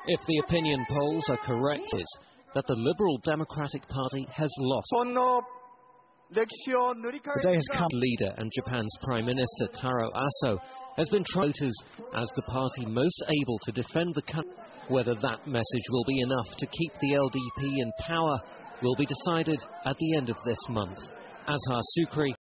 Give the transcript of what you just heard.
If the opinion polls are correct, is that the Liberal Democratic Party has lost. The day has come. Leader and Japan's Prime Minister Taro Aso has been voters as the party most able to defend the country. Whether that message will be enough to keep the LDP in power will be decided at the end of this month. Azhar Sukri,